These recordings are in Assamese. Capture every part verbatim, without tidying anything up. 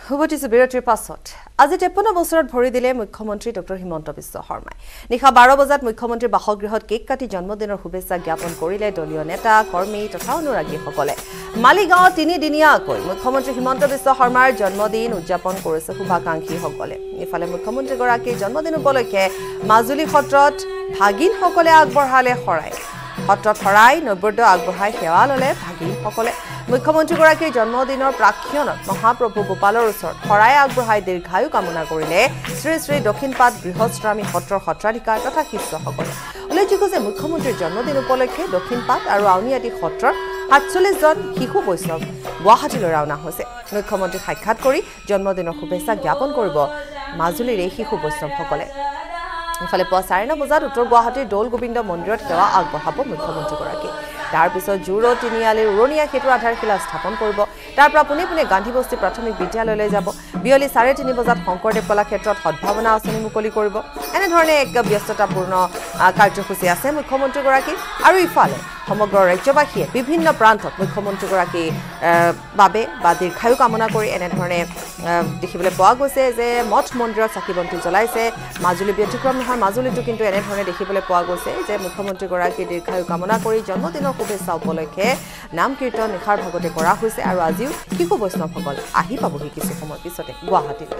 উভতিছো বিৰতিৰ পাছত আজি তেপন্ন বছৰত ভৰি দিলে মুখ্যমন্ত্ৰী ডক্টৰ হিমন্ত বিশ্ব শৰ্মাই নিশা বাৰ বজাত মুখ্যমন্ত্ৰীৰ বাসগৃহত কেক কাটি জন্মদিনৰ শুভেচ্ছা জ্ঞাপন কৰিলে দলীয় নেতা কৰ্মী তথা অনুৰাগীসকলে মালিগাঁও তিনিদিনীয়াকৈ মুখ্যমন্ত্ৰী হিমন্ত বিশ্ব শৰ্মাৰ জন্মদিন উদযাপন কৰিছে শুভাকাংক্ষীসকলে ইফালে মুখ্যমন্ত্ৰীগৰাকীৰ জন্মদিন উপলক্ষে মাজুলী সত্ৰত ভাগিনসকলে আগবঢ়ালে শৰাই সত্ৰত শৰাই নৈবেদ্য আগবঢ়াই সেৱা ললে ভাগিনসকলে মুখ্যমন্ত্ৰীগৰাকীৰ জন্মদিনৰ প্ৰাক্ষণত মহাপ্ৰভু গোপালৰ ওচৰত শৰাই আগবঢ়াই দীৰ্ঘায়ু কামনা কৰিলে শ্ৰী শ্ৰী দক্ষিণপাট গৃহস্বামী সত্ৰৰ সত্ৰাধিকাৰ তথা শিষ্যসকলে উল্লেখযোগ্য যে মুখ্যমন্ত্ৰীৰ জন্মদিন উপলক্ষে দক্ষিণপাট আৰু আউনীআটী সত্ৰৰ সাতচল্লিছ জন শিশু বৈষ্ণৱ গুৱাহাটীলৈ ৰাওনা হৈছে মুখ্যমন্ত্ৰীক সাক্ষাৎ কৰি জন্মদিনৰ শুভেচ্ছা জ্ঞাপন কৰিব মাজুলীৰ এই শিশু বৈষ্ণৱসকলে ইফালে পুৱা চাৰে ন বজাত উত্তৰ গুৱাহাটীৰ দৌল গোবিন্দ মন্দিৰত সেৱা আগবঢ়াব মুখ্যমন্ত্ৰীগৰাকী তাৰ পিছত জুৰো তিনিআলিৰ উৰণীয়া সেতুৰ আধাৰশিলা স্থাপন কৰিব তাৰ পৰা পোনে পোনে গান্ধীবস্তি প্ৰাথমিক বিদ্যালয়লৈ যাব বিয়লি চাৰে তিনি বজাত শংকৰদেৱ কলাক্ষেত্ৰত সদ্ভাৱনা আঁচনি মুকলি কৰিব এনেধৰণে এক ব্যস্ততাপূৰ্ণ কাৰ্যসূচী আছে মুখ্যমন্ত্ৰীগৰাকী আৰু ইফালে সমগ্ৰ ৰাজ্যবাসীয়ে বিভিন্ন প্ৰান্তত মুখ্যমন্ত্ৰীগৰাকীৰ বাবে বা দীৰ্ঘায়ু কামনা কৰি এনেধৰণে দেখিবলৈ পোৱা গৈছে যে মঠ মন্দিৰত চাকি বন্তি জ্বলাইছে মাজুলী ব্যতিক্ৰম নহয় মাজুলীতো কিন্তু এনেধৰণে দেখিবলৈ পোৱা গৈছে যে মুখ্যমন্ত্ৰীগৰাকীৰ দীৰ্ঘায়ু কামনা কৰি জন্মদিনৰ শুভেচ্ছা উপলক্ষে নাম কীৰ্তন নিশাৰ ভাগতে কৰা হৈছে আৰু আজিও শিশু বৈষ্ণৱসকল আহি পাবহি কিছু সময় পিছতে গুৱাহাটীলৈ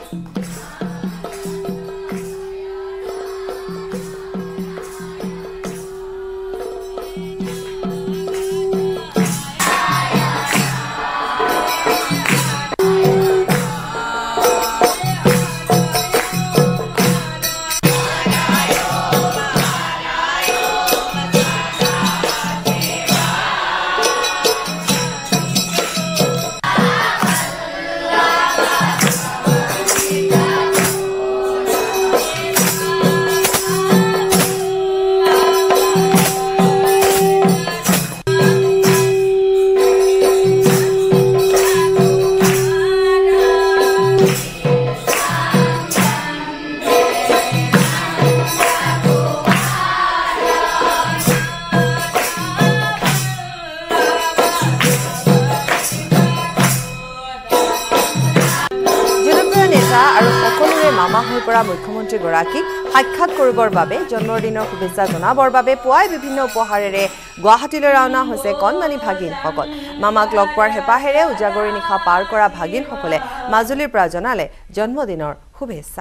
মামা হৈ পৰা মুখ্যমন্ত্ৰীগৰাকীক সাক্ষাৎ কৰিবৰ বাবে জন্মদিনৰ শুভেচ্ছা জনাবৰ বাবে পুৱাই বিভিন্ন উপহাৰেৰে গুৱাহাটীলৈ ৰাওনা হৈছে কণমানি ভাগিনসকল মামাক লগ পোৱাৰ হেঁপাহেৰে উজাগৰি নিশা পাৰ কৰা ভাগিনসকলে মাজুলীৰ পৰা জনালে জন্মদিনৰ শুভেচ্ছা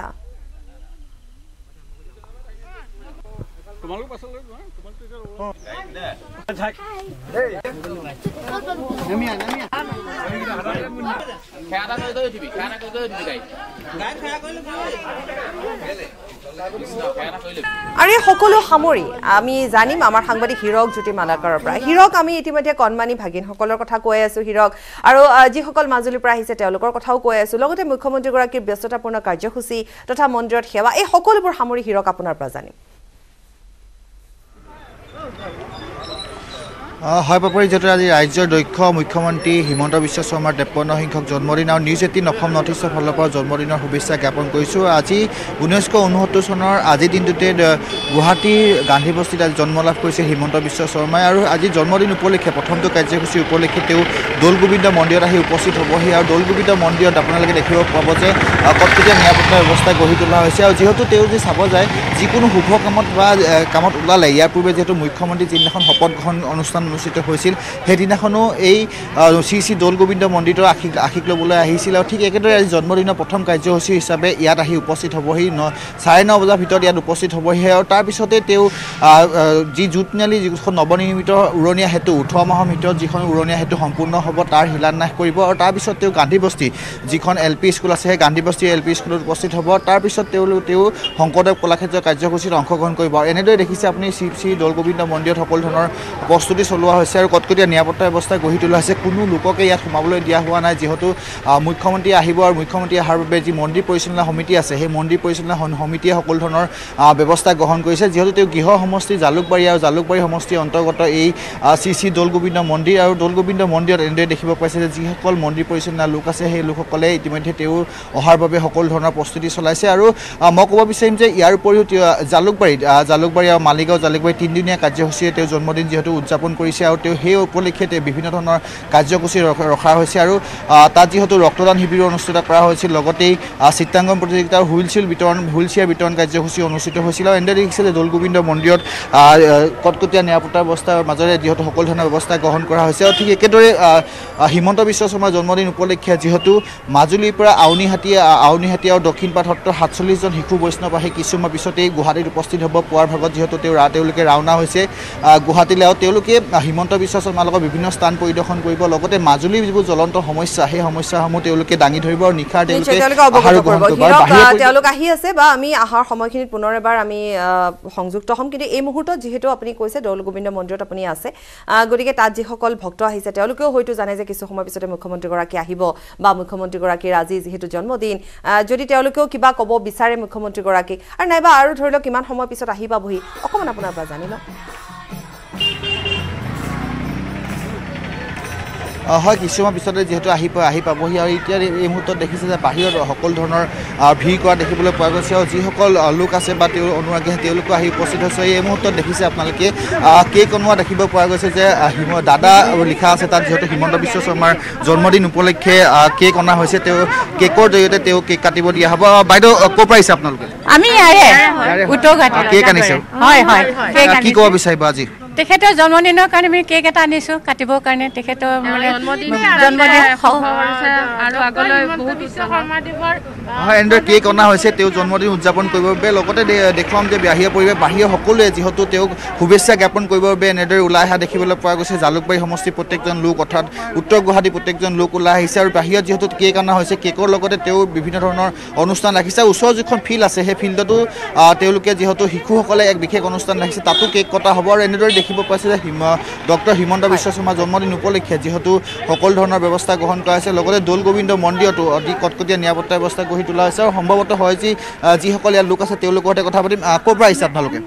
আৰু এই সকলো সামৰি আমি জানিম আমাৰ সাংবাদিক হীৰক জ্যোতি মালাকাৰৰ পৰা হীৰক আমি ইতিমধ্যে কণমানি ভাগিনসকলৰ কথা কৈ আছো হীৰক আৰু যিসকল মাজুলীৰ পৰা আহিছে তেওঁলোকৰ কথাও কৈ আছো লগতে মুখ্যমন্ত্ৰীগৰাকীৰ ব্যস্ততাপূৰ্ণ কাৰ্যসূচী তথা মন্দিৰত সেৱা এই সকলোবোৰ সামৰি হীৰক আপোনাৰ পৰা জানিম হয় পাপৰি যেটা আজি ৰাজ্যৰ দক্ষ মুখ্যমন্ত্ৰী হিমন্ত বিশ্ব শৰ্মাৰ তেপন্ন সংখ্যক জন্মদিন আৰু নিউজ এইটিন অসম নৰ্থ ইষ্টৰ ফালৰ পৰা জন্মদিনৰ শুভেচ্ছা জ্ঞাপন কৰিছোঁ আজি ঊনৈছশ ঊনসত্তৰ চনৰ আজিৰ দিনটোতে গুৱাহাটীৰ গান্ধীবস্তিত আজি জন্ম লাভ কৰিছে হিমন্ত বিশ্ব শৰ্মাই আৰু আজি জন্মদিন উপলক্ষে প্ৰথমটো কাৰ্যসূচী উপলক্ষে তেওঁ দৌল গোবিন্দ মন্দিৰত আহি উপস্থিত হ'বহি আৰু দৌল গোবিন্দ মন্দিৰত আপোনালোকে দেখিব পাব যে কটকটীয়া নিৰাপত্তা ব্যৱস্থা গঢ়ি তোলা হৈছে আৰু যিহেতু তেওঁ যদি চাব যায় যিকোনো শুভ কামত বা কামত ওলালে ইয়াৰ পূৰ্বে যিহেতু মুখ্যমন্ত্ৰী যিদিনাখন শপত গ্ৰহণ অনুষ্ঠান অনুষ্ঠিত হৈছিল সেইদিনাখনো এই শ্ৰী শ্ৰী দৌল গোবিন্দ মন্দিৰৰ আশীষ আশীষ ল'বলৈ আহিছিল আৰু ঠিক একেদৰে আজি জন্মদিনৰ প্ৰথম কাৰ্যসূচী হিচাপে ইয়াত আহি উপস্থিত হ'বহি ন চাৰে ন বজাৰ ভিতৰত ইয়াত উপস্থিত হ'বহি আৰু তাৰপিছতে তেওঁ যি জুতনিয়ালি যিখন নৱনিৰ্মিত উৰণীয়া সেতু ওঠৰ মাহৰ ভিতৰত যিখন উৰণীয়া সেতু সম্পূৰ্ণ হ'ব তাৰ শিলান্যাস কৰিব আৰু তাৰপিছত তেওঁ গান্ধীবস্তি যিখন এল পি স্কুল আছে সেই গান্ধীবস্তি এল পি স্কুলত উপস্থিত হ'ব তাৰপিছত তেওঁ তেওঁ শংকৰদেৱ কলাক্ষেত্ৰৰ কাৰ্যসূচীত অংশগ্ৰহণ কৰিব আৰু এনেদৰে দেখিছে আপুনি শ্ৰী শ্ৰী দৌল গোবিন্দ মন্দিৰত সকলো ধৰণৰ প্ৰস্তুতি চলোৱা হৈছে আৰু কটকটীয়া নিৰাপত্তা ব্যৱস্থা গঢ়ি তোলা হৈছে কোনো লোককে ইয়াত সোমাবলৈ দিয়া হোৱা নাই যিহেতু মুখ্যমন্ত্ৰী আহিব আৰু মুখ্যমন্ত্ৰী অহাৰ বাবে যি মন্দিৰ পৰিচালনা সমিতি আছে সেই মন্দিৰ পৰিচালনা সমিতিয়ে সকলো ধৰণৰ ব্যৱস্থা গ্ৰহণ কৰিছে যিহেতু তেওঁ গৃহ সমষ্টি জালুকবাৰী আৰু জালুকবাৰী সমষ্টিৰ অন্তৰ্গত এই শ্ৰী শ্ৰী দৌল গোবিন্দ মন্দিৰ আৰু দৌল গোবিন্দ মন্দিৰত এনেদৰে দেখিব পাইছে যে যিসকল মন্দিৰ পৰিচালনা লোক আছে সেই লোকসকলে ইতিমধ্যে তেওঁ অহাৰ বাবে সকলো ধৰণৰ প্ৰস্তুতি চলাইছে আৰু মই ক'ব বিচাৰিম যে ইয়াৰ উপৰিও জালুকবাৰীত জালুকবাৰী আৰু মালিগাঁও জালুকবাৰী তিনিদিনীয়া কাৰ্যসূচীৰে তেওঁ জন্মদিন যিহেতু উদযাপন কৰি কৰিছে আৰু তেওঁ সেই উপলক্ষে বিভিন্ন ধৰণৰ কাৰ্যসূচী ৰখা হৈছে আৰু তাত যিহেতু ৰক্তদান শিবিৰ অনুষ্ঠিত কৰা হৈছিল লগতেই চিত্ৰাংকন প্ৰতিযোগিতাৰ হুইল চিল বিতৰণ হুইল চেয়াৰ বিতৰণ কাৰ্যসূচী অনুষ্ঠিত হৈছিল আৰু এনেদৰে দেখিছে যে দৌল গোবিন্দ মন্দিৰত কটকটীয়া নিৰাপত্তাৰ ব্যৱস্থাৰ মাজেৰে যিহেতু সকলো ধৰণৰ ব্যৱস্থা গ্ৰহণ কৰা হৈছে আৰু ঠিক একেদৰে হিমন্ত বিশ্ব শৰ্মাৰ জন্মদিন উপলক্ষে যিহেতু মাজুলীৰ পৰা আউনীহাটী আউনীহাটী আৰু দক্ষিণপাট সত্ৰৰ সাতচল্লিছজন শিশু বৈষ্ণৱ আহি কিছুমান পিছতেই গুৱাহাটীত উপস্থিত হ'ব পুৱাৰ ভাগত যিহেতু তেওঁ তেওঁলোকে ৰাওনা হৈছে গুৱাহাটীলৈ আৰু তেওঁলোকে হিমন্ত বিশ্ব শৰ্মাৰ লগত বিভিন্ন স্থান পৰিদৰ্শন কৰিব লগতে মাজুলীৰ যিবোৰ জ্বলন্ত সমস্যা সেই সমস্যাসমূহ তেওঁলোকে দাঙি ধৰিব আৰু নিশাৰ তেওঁলোক আহি আছে বা আমি আহাৰ সময়খিনিত পুনৰ এবাৰ আমি সংযুক্ত হ'ম কিন্তু এই মুহূৰ্তত যিহেতু আপুনি কৈছে দৌল গোবিন্দ মন্দিৰত আপুনি আছে গতিকে তাত যিসকল ভক্ত আহিছে তেওঁলোকেও হয়তো জানে যে কিছু সময় পিছতে মুখ্যমন্ত্ৰীগৰাকী আহিব বা মুখ্যমন্ত্ৰীগৰাকীৰ আজি যিহেতু জন্মদিন যদি তেওঁলোকেও কিবা ক'ব বিচাৰে মুখ্যমন্ত্ৰীগৰাকীক আৰু নাইবা আৰু ধৰি লওক কিমান সময় পিছত আহি পাবহি অকণমান আপোনাৰ পৰা জানি লওক হয় কিছুমান পিছতে যিহেতু আহি আহি পাবহি আৰু এতিয়া এই মুহূৰ্তত দেখিছে যে বাহিৰত সকলো ধৰণৰ ভিৰ কৰা দেখিবলৈ পোৱা গৈছে আৰু যিসকল লোক আছে বা তেওঁ অনুৰাগী তেওঁলোকো আহি উপস্থিত হৈছে এই মুহূৰ্তত দেখিছে আপোনালোকে কেক অনোৱা দেখিব পোৱা গৈছে যে দাদা লিখা আছে তাত যিহেতু হিমন্ত বিশ্ব শৰ্মাৰ জন্মদিন উপলক্ষে কেক অনা হৈছে তেওঁ কেকৰ জৰিয়তে তেওঁ কেক কাটিব দিয়া হ'ব বাইদেউ ক'ৰ পৰা আহিছে আপোনালোকে আমি কেক আনিছে হয় হয় কি ক'ব বিচাৰিব আজি তেখেতৰ জন্মদিনৰ কাৰণে আমি কেক এটা আনিছো কাটিবৰ কাৰণে তেখেতৰ মানে জন্মদিন আৰু আগলৈ বহুত হয় এনেদৰে কেক অনা হৈছে তেওঁ জন্মদিন উদযাপন কৰিবৰ বাবে লগতে দেখুৱাম যে বাহিৰৰ পৰিৱেশ বাহিৰৰ সকলোৱে যিহেতু তেওঁক শুভেচ্ছা জ্ঞাপন কৰিবৰ বাবে এনেদৰে ওলাই অহা দেখিবলৈ পোৱা গৈছে জালুকবাৰী সমষ্টিৰ প্ৰত্যেকজন লোক অৰ্থাৎ উত্তৰ গুৱাহাটী প্ৰত্যেকজন লোক ওলাই আহিছে আৰু বাহিৰত যিহেতু কেক অনা হৈছে কেকৰ লগতে তেওঁ বিভিন্ন ধৰণৰ অনুষ্ঠান ৰাখিছে ওচৰৰ যিখন ফিল্ড আছে সেই ফিল্ডতো তেওঁলোকে যিহেতু শিশুসকলে এক বিশেষ অনুষ্ঠান ৰাখিছে তাতো কেক কটা হ'ব আৰু এনেদৰে দেখিব পাইছে যে ডক্টৰ হিমন্ত বিশ্ব শৰ্মাৰ জন্মদিন উপলক্ষে যিহেতু সকলো ধৰণৰ ব্যৱস্থা গ্ৰহণ কৰা হৈছে লগতে দৌল গোবিন্দ মন্দিৰতো অতি কটকটীয়া নিৰাপত্তা ব্যৱস্থা গঢ়ি তোলা হৈছে আৰু সম্ভৱতঃ হয় যি যিসকল ইয়াৰ লোক আছে তেওঁলোকৰ সৈতে কথা পাতিম ক'ৰ পৰা আহিছে আপোনালোকে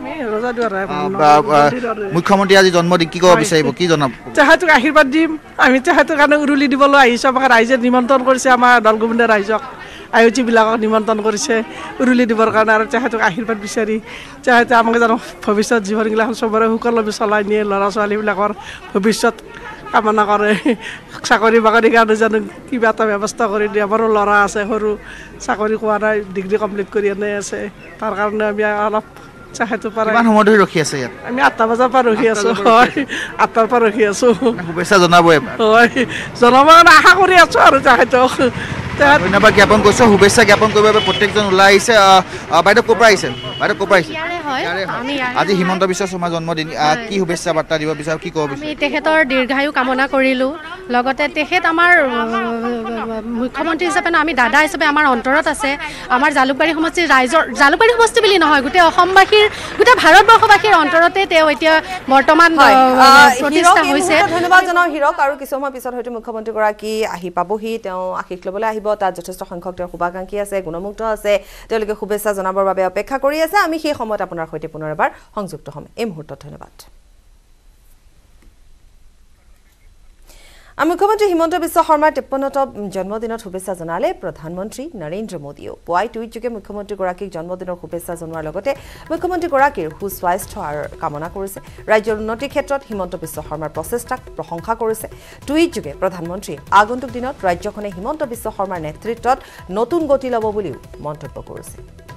মুখ্যমন্ত্ৰী আজি জন্মদিন কি ক'ব বিচাৰিব কি জনাব তেখেতক আশীৰ্বাদ দিম আমি তেখেতৰ কাৰণে উৰুলি দিবলৈ আহিছোঁ আমাক ৰাইজে নিমন্ত্ৰণ কৰিছে আমাৰ দৌল গোবিন্দ ৰাইজক আয়োজীবিলাকক নিমন্ত্ৰণ কৰিছে উৰুলি দিবৰ কাৰণে আৰু তেখেতক আশীৰ্বাদ বিচাৰি তেখেতে আমাক জানো ভৱিষ্যত জীৱনগিলাখন চবৰে সুকলমে চলাই নিয়ে ল'ৰা ছোৱালীবিলাকৰ ভৱিষ্যত কামনা কৰে চাকৰি বাকৰিৰ কাৰণে জানো কিবা এটা ব্যৱস্থা কৰি দিয়ে আমাৰো ল'ৰা আছে সৰু চাকৰি পোৱা নাই ডিগ্ৰী কমপ্লিট কৰি এনেই আছে তাৰ কাৰণে আমি অলপ তেখেতৰ পৰা কিমান সময় ধৰি ৰখি আছে ইয়াত আমি আঠটা বজাৰ পৰা ৰখি আছোঁ হয় আঠটাৰ পৰা ৰখি আছোঁ শুভেচ্ছা জনাব হয় জনাব কাৰণে আশা কৰি আছোঁ আৰু তেখেতক ধন্যবাদ জ্ঞাপন কৰিছোঁ শুভেচ্ছা জ্ঞাপন কৰিবৰ বাবে প্ৰত্যেকজন ওলাই আহিছে বাইদেউ ক'ৰ পৰা আহিছে বাইদেউ ক'ৰ পৰা আহিছে আজি হিমন্ত বিশ্ব শৰ্মাৰ জন্মদিন কি শুভেচ্ছা বাৰ্তা দিব বিচাৰো কি ক'ব বিচাৰো আমি তেখেতৰ দীৰ্ঘায়ু কামনা কৰিলোঁ লগতে তেখেত আমাৰ মুখ্যমন্ত্ৰী হিচাপে আমি দাদা হিচাপে আমাৰ অন্তৰত আছে আমাৰ জালুকবাৰী সমষ্টিৰ ৰাইজৰ জালুকবাৰী সমষ্টি বুলি নহয় গোটেই অসমবাসীৰ গোটেই ভাৰতবৰ্ষবাসীৰ অন্তৰতে তেওঁ এতিয়া বৰ্তমান প্ৰতিষ্ঠা হৈছে ধন্যবাদ জনাওঁ হিৰক আৰু কিছু সময় পিছত হয়তো মুখ্যমন্ত্ৰীগৰাকী আহি পাবহি তেওঁ আশীষ ল'বলৈ আহিব তাত যথেষ্ট সংখ্যক তেওঁৰ শুভাকাংক্ষী আছে গুণমুগ্ধ আছে তেওঁলোকে শুভেচ্ছা জনাবৰ বাবে অপেক্ষা কৰি আছে আমি সেই সময়ত আপোনাৰ সৈতে পুনৰ এবাৰ সংযুক্ত হ'ম এই মুহূৰ্তত ধন্যবাদ মুখ্যমন্ত্ৰী হিমন্ত বিশ্ব শৰ্মাৰ তিপ্পন্নতম জন্মদিনত শুভেচ্ছা জনালে প্ৰধানমন্ত্ৰী নৰেন্দ্ৰ মোদীয়ে পুৱাই টুইটযোগে মুখ্যমন্ত্ৰীগৰাকীক জন্মদিনৰ শুভেচ্ছা জনোৱাৰ লগতে মুখ্যমন্ত্ৰীগৰাকীৰ সুস্বাস্থ্যৰ কামনা কৰিছে ৰাজ্যৰ উন্নতিৰ ক্ষেত্ৰত হিমন্ত বিশ্ব শৰ্মাৰ প্ৰচেষ্টাক প্ৰশংসা কৰিছে টুইটযোগে প্ৰধানমন্ত্ৰীয়ে আগন্তুক দিনত ৰাজ্যখনে হিমন্ত বিশ্ব শৰ্মাৰ নেতৃত্বত নতুন গতি ল'ব বুলিও মন্তব্য কৰিছে